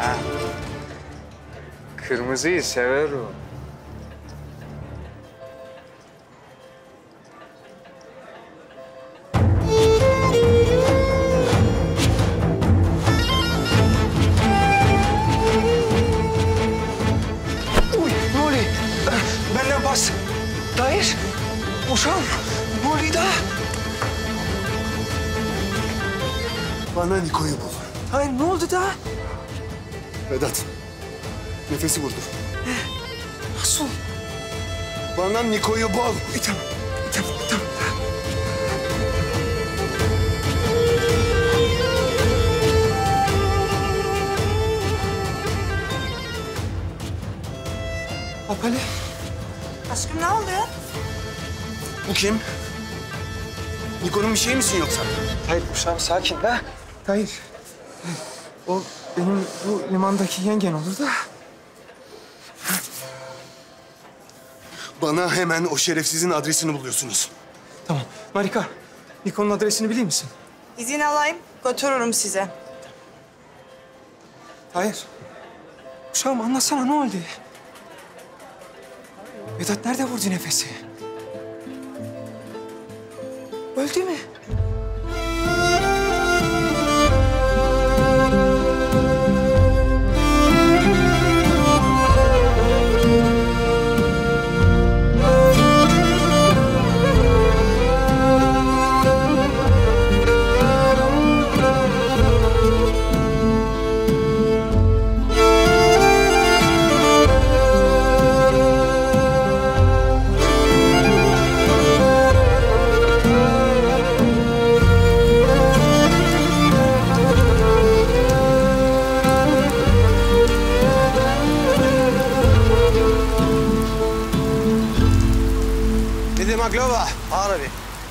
ha. Kırmızıyı sever o. Uy, ne oluyor? Benden bas. Dair, uşağım, ne oluyor da? Bana Niko'yu bul. Hayır, ne oldu da? Vedat, nefesi vurdu. Nasıl? Bana Niko'yu bul. Tamam, tamam. Apali. Aşkım ne oluyor? Bu kim? Niko'nun bir şey misin yoksa? Hayır, uşağım sakin be. Hayır. O benim bu limandaki yengen olur da. Bana hemen o şerefsizin adresini buluyorsunuz. Tamam. Marika, Niko'nun adresini biliyor musun? İzin alayım, götürürüm size. Hayır. Uşağım anlatsana ne oldu? Vedat nerede vurdu nefesi? Öldü mü? Maglova, Arabi.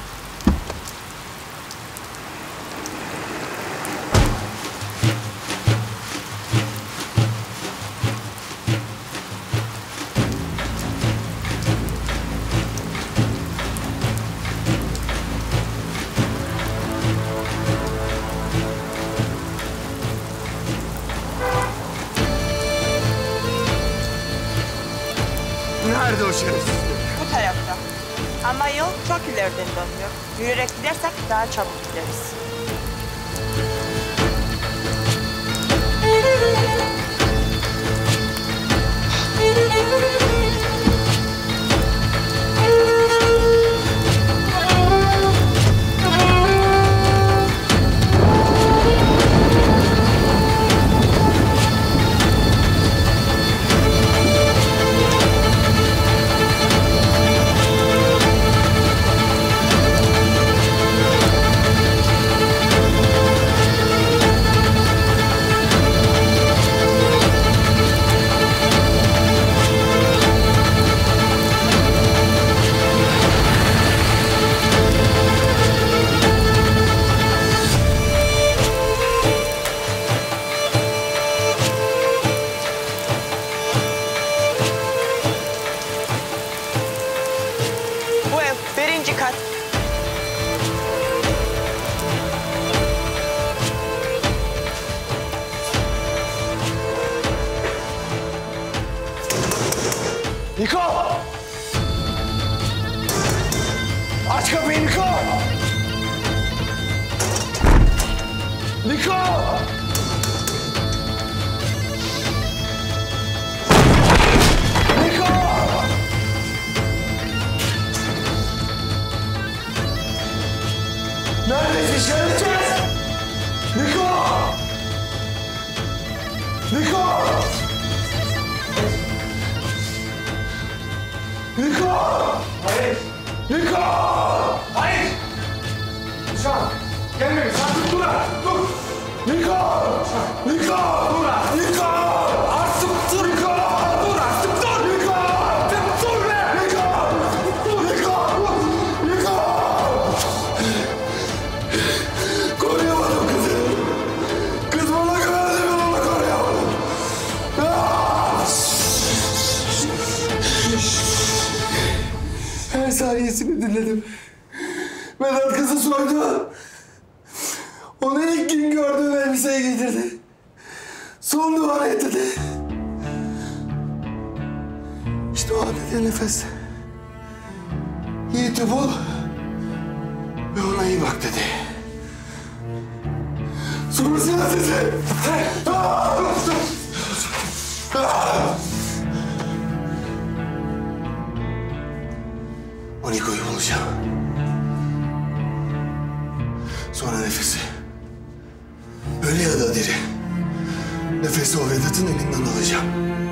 Nerede o şerefsiz? Bu tarafta. Ama yol çok ileriden dönüyor. Yürüyerek gidersek daha çabuk gideriz. Bu ev birinci kat. Niko! Aç kapıyı Niko! Niko! Niko! Neredesin şerefsiz? Niko! Niko! Niko! Hayır! Niko! Hayır! Uşağım, gelmeyin. Artık dur ha! Dur! Niko! Niko! Dur ha! Niko! Artık dur! Niko! Dur artık dur! Niko! Artık dur be! Niko! Dur! Niko! Niko! Koruyamadım kızı. Kız bana güvendi, ben onu koruyamadım. Her saniyesini dinledim. Vedat kızı soydu. Onu ilk gün gördüğüm elbiseyi giydirdi. Son dua et dedi. İşte o dedi nefes. Yiğit'i bul ve ona iyi bak dedi. Sonrasına dedi. O Niko'yu bulacağım. Sonra nefesi. Ölü ya da diri. Nefesi o Vedat'ın elinden alacağım.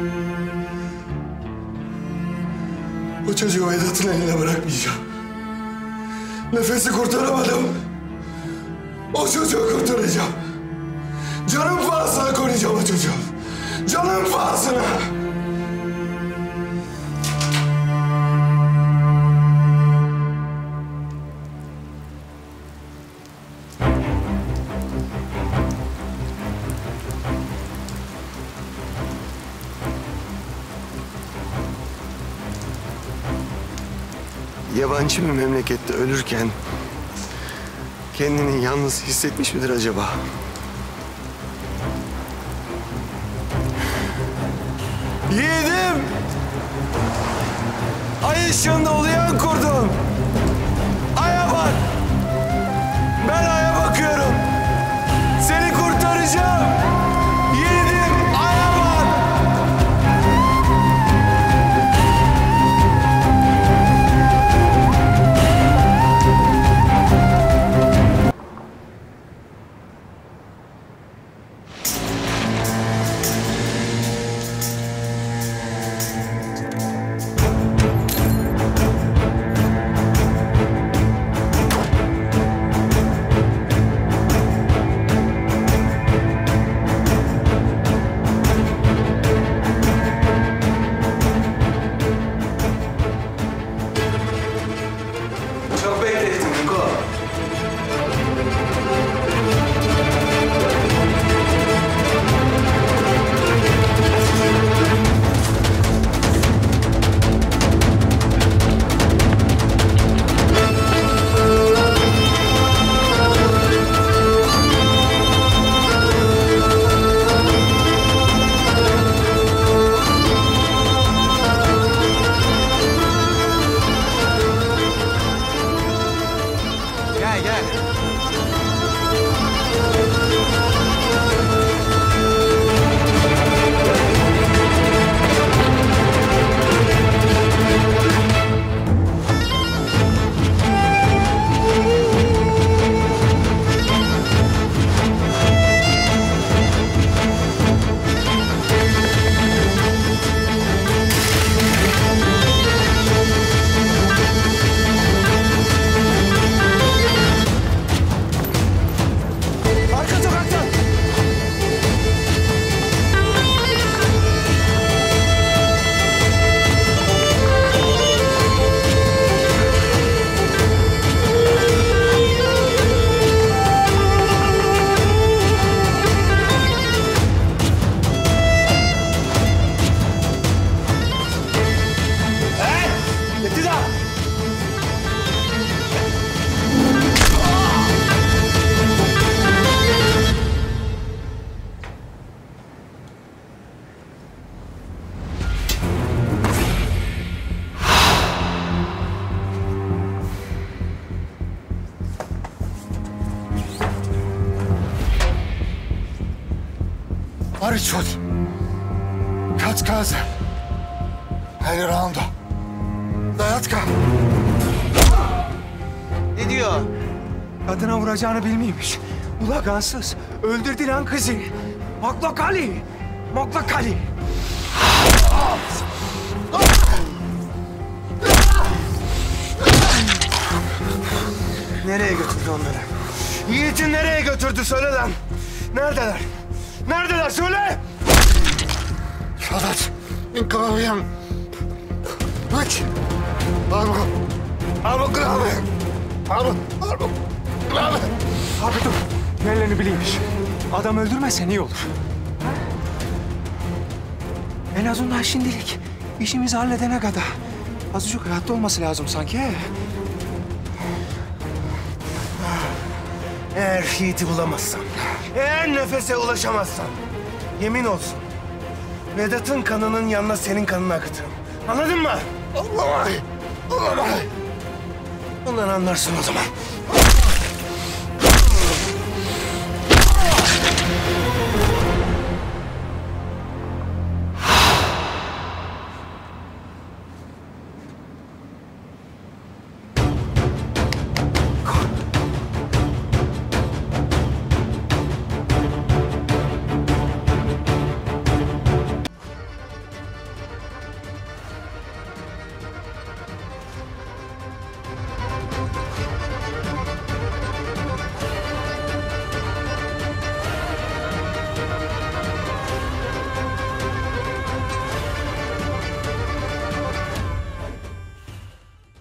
O çocuğu Vedat'ın eline bırakmayacağım. Nefesi kurtaramadım. O çocuğu kurtaracağım. Canım pahasına koruyacağım o çocuğu. Canım pahasına. Yabancı bir memlekette ölürken kendini yalnız hissetmiş midir acaba? Yiğidim! Ay ışığında uluyan kurdum. Aya bak! Ben aya bakıyorum. Seni kurtaracağım. Yiğidim, aya bak! Çok beklettim Niko. Gel gel. Arka sokaktan. Yetti daha. Arıçot. Kaç kaze. Hayır rounda. Dayatka. Ne diyor? Kadına vuracağını bilmiyormuş. Ula gansız. Öldürdü lan kızı. Maklakali. Maklakali. Nereye götürdü onları? Yiğit'i nereye götürdü söyle lan. Neredeler? Neredeler söyle. Şadat. İnkaviyen. Üç. Arbo. Arbo grave. Arbo. Grave. Abi dur. Nerelerini bileymiş. Adam öldürmezsen iyi olur. Ha? En azından şimdilik işimizi halledene kadar. Azıcık hayatta olması lazım sanki. He? Eğer Yiğit'i bulamazsam, eğer nefese ulaşamazsam Yemin olsun. Vedat'ın kanının yanına senin kanını akıtırım. Anladın mı? Anlamay. Anlamay. Bundan anlarsın o zaman.